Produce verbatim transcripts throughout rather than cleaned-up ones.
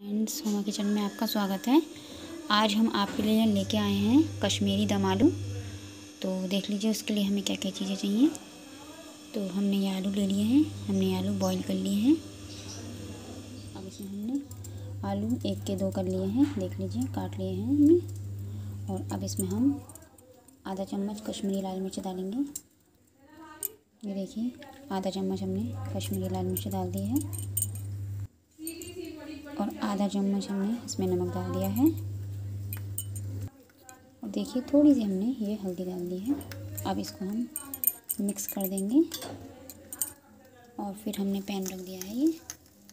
Friends, Soma kitchen में आपका स्वागत है। आज हम आपके लिए लेके आए हैं कश्मीरी दम आलू। तो देख लीजिए उसके लिए हमें क्या क्या चीज़ें चाहिए। तो हमने ये आलू ले लिए हैं, हमने आलू बॉईल कर लिए हैं। अब इसमें हमने आलू एक के दो कर लिए हैं, देख लीजिए काट लिए हैं हमने। और अब इसमें हम आधा चम्मच कश्मीरी लाल मिर्च डालेंगे। ये देखिए आधा चम्मच हमने कश्मीरी लाल मिर्च डाल दी है और आधा चम्मच हमने इसमें नमक डाल दिया है। और देखिए थोड़ी सी हमने ये हल्दी डाल दी है। अब इसको हम मिक्स कर देंगे और फिर हमने पैन रख दिया है ये।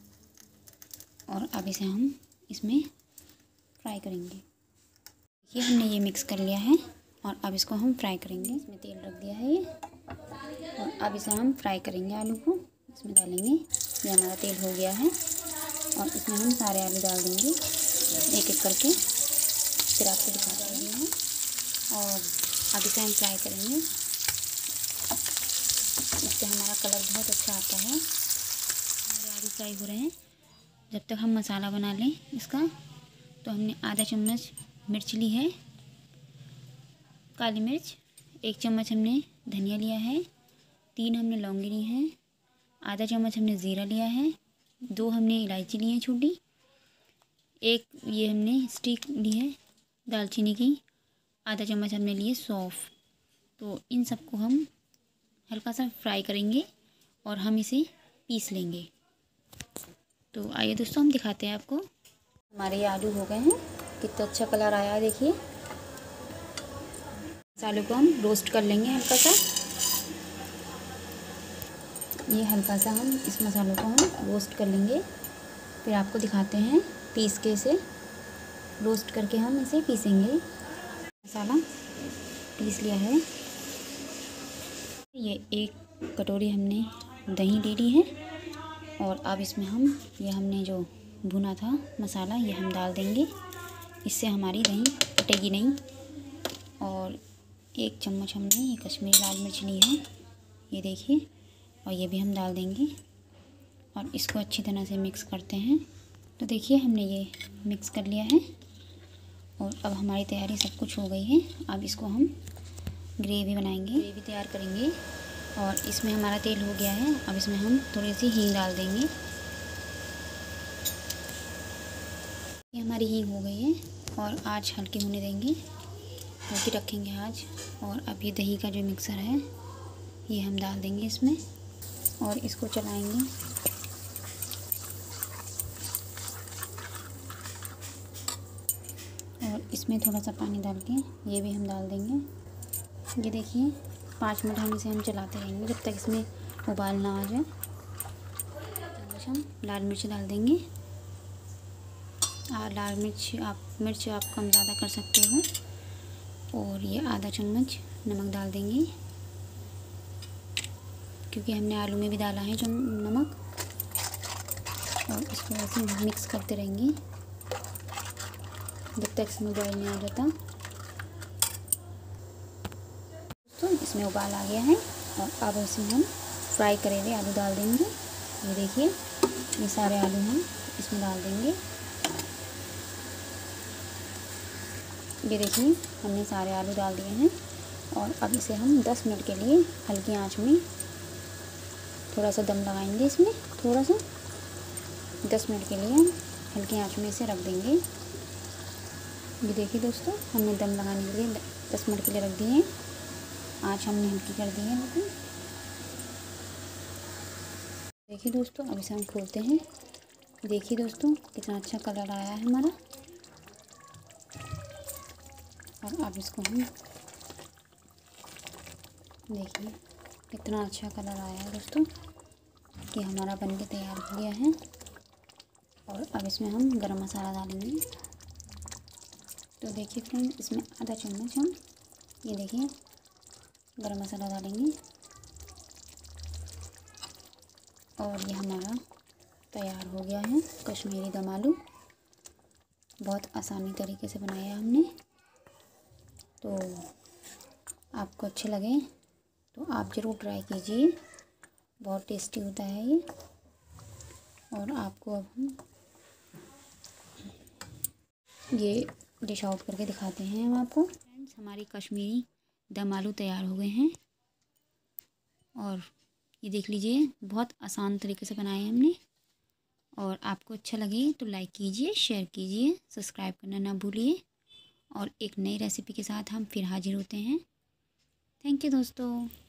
और अब इसे हम इसमें फ्राई करेंगे। देखिए हमने ये मिक्स कर लिया है और अब इसको हम फ्राई करेंगे। इसमें तेल रख दिया है ये और अब इसे हम फ्राई करेंगे। आलू को इसमें डालेंगे। ये हमारा तेल हो गया है और इसमें हम सारे आलू डाल देंगे एक एक करके, फिर आपको दिखा रहे हैं। और अब इसे हम फ्राई करेंगे, इससे हमारा कलर बहुत अच्छा आता है। हमारे आलू फ्राई हो रहे हैं। जब तक हम मसाला बना लें इसका, तो हमने आधा चम्मच मिर्च ली है काली मिर्च, एक चम्मच हमने धनिया लिया है, तीन हमने लौंगी ली हैं, आधा चम्मच हमने ज़ीरा लिया है, दो हमने इलायची ली है छोटी, एक ये हमने स्टिक ली है दालचीनी की, आधा चम्मच हमने लिए सौंफ। तो इन सबको हम हल्का सा फ्राई करेंगे और हम इसे पीस लेंगे। तो आइए दोस्तों हम दिखाते हैं आपको। हमारे ये आलू हो गए हैं, कितना अच्छा कलर आया है देखिए। इस आलू को हम रोस्ट कर लेंगे हल्का सा। ये हल्का सा हम इस मसालों को हम रोस्ट कर लेंगे, फिर आपको दिखाते हैं पीस के। इसे रोस्ट करके हम इसे पीसेंगे। मसाला पीस लिया है। ये एक कटोरी हमने दही ले ली है और अब इसमें हम ये हमने जो भुना था मसाला ये हम डाल देंगे। इससे हमारी दही फटेगी नहीं। और एक चम्मच हमने ये कश्मीरी लाल मिर्च ली है, ये देखिए, और ये भी हम डाल देंगे और इसको अच्छी तरह से मिक्स करते हैं। तो देखिए हमने ये मिक्स कर लिया है और अब हमारी तैयारी सब कुछ हो गई है। अब इसको हम ग्रेवी बनाएंगे, ग्रेवी तैयार करेंगे। और इसमें हमारा तेल हो गया है। अब इसमें हम थोड़ी सी हींग डाल देंगे। ये हमारी हींग हो गई है और आज हल्की होने देंगे, हल्की रखेंगे आज। और अब ये दही का जो मिक्सर है ये हम डाल देंगे इसमें और इसको चलाएंगे। और इसमें थोड़ा सा पानी डाल के ये भी हम डाल देंगे। ये देखिए पाँच मिनट हम इसे हम चलाते रहेंगे जब तक इसमें उबाल ना आ जाए। चम्मच हम लाल मिर्च डाल देंगे। और लाल मिर्च आप मिर्च आप कम ज़्यादा कर सकते हो। और ये आधा चम्मच नमक डाल देंगे, क्योंकि हमने आलू में भी डाला है जो नमक। और इसको ऐसे मिक्स करते रहेंगे जब तक इसमें बॉईल नहीं आ जाता। तो इसमें उबाल आ गया है और अब इसमें हम फ्राई करे हुए आलू डाल देंगे। ये देखिए ये सारे आलू हम इसमें डाल देंगे। ये देखिए हमने सारे आलू डाल दिए हैं और अब इसे हम दस मिनट के लिए हल्की आंच में थोड़ा सा दम लगाएंगे। इसमें थोड़ा सा दस मिनट के लिए हम हल्की आंच में इसे रख देंगे। ये देखिए दोस्तों हमने दम लगाने के लिए दस मिनट के लिए रख दिए हैं। आँच हमने हल्की कर दी है बिल्कुल। देखिए दोस्तों अब इसे हम खोलते हैं। देखिए दोस्तों कितना अच्छा कलर आया है हमारा। और अब इसको हम देखिए कितना अच्छा कलर आया है दोस्तों कि हमारा बनके तैयार हो गया है। और अब इसमें हम गरम मसाला डालेंगे। तो देखिए फ्रेंड इसमें आधा चम्मच हम ये देखिए गरम मसाला डालेंगे और ये हमारा तैयार हो गया है कश्मीरी दम आलू। बहुत आसानी तरीके से बनाया हमने। तो आपको अच्छे लगे तो आप ज़रूर ट्राई कीजिए, बहुत टेस्टी होता है ये। और आपको अब हम ये डिश आउट करके दिखाते हैं हम आपको। फ्रेंड्स, हमारी कश्मीरी दम आलू तैयार हो गए हैं और ये देख लीजिए, बहुत आसान तरीके से बनाए हैं हमने। और आपको अच्छा लगे तो लाइक कीजिए, शेयर कीजिए, सब्सक्राइब करना ना भूलिए। और एक नई रेसिपी के साथ हम फिर हाजिर होते हैं। थैंक यू दोस्तों।